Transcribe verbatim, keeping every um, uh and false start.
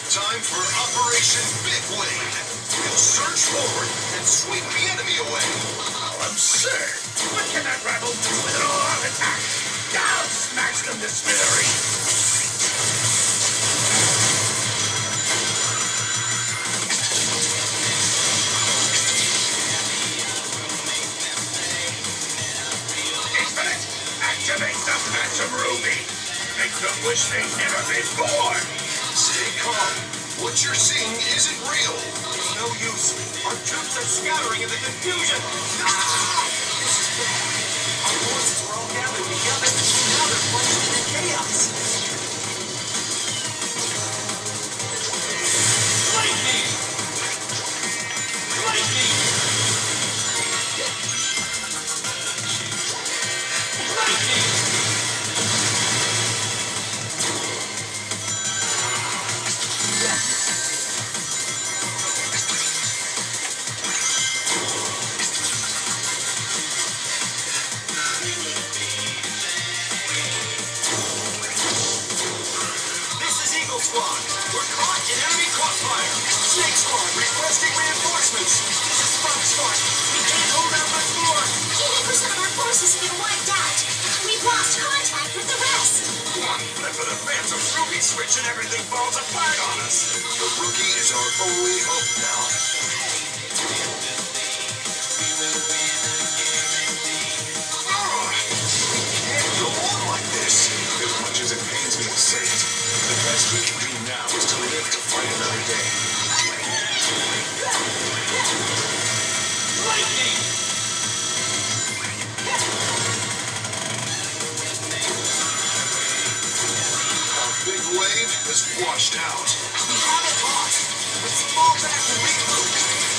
Time for Operation Big Wave. We'll surge forward and sweep the enemy away. Oh, absurd! What can that rabble do with an all-out attack? Down, smash them to smithereens! Infinite, activate the Phantom Ruby! Make them wish they'd never been born! Stay calm. What you're seeing isn't real. It's no use. Our troops are scattering in the confusion. Ah! This is bad. Our forces were all gathered together, and now they're plunged into chaos. Lightning! Lightning! Lightning! Squad, we're caught in enemy crossfire. Snake Squad, requesting reinforcements. This is Fox Squad. We can't hold out much more. eighty percent of our forces have been wiped out. We've lost contact with the rest. One flip of the Phantom Ruby switch and everything falls apart on us. The rookie is our only hope now. Oh, we can't go on like this. As much as it pains me to say it, the best we can do now is to live to fight another day. Lightning! Our big wave is washed out. We haven't lost. Let's fall back and regroup.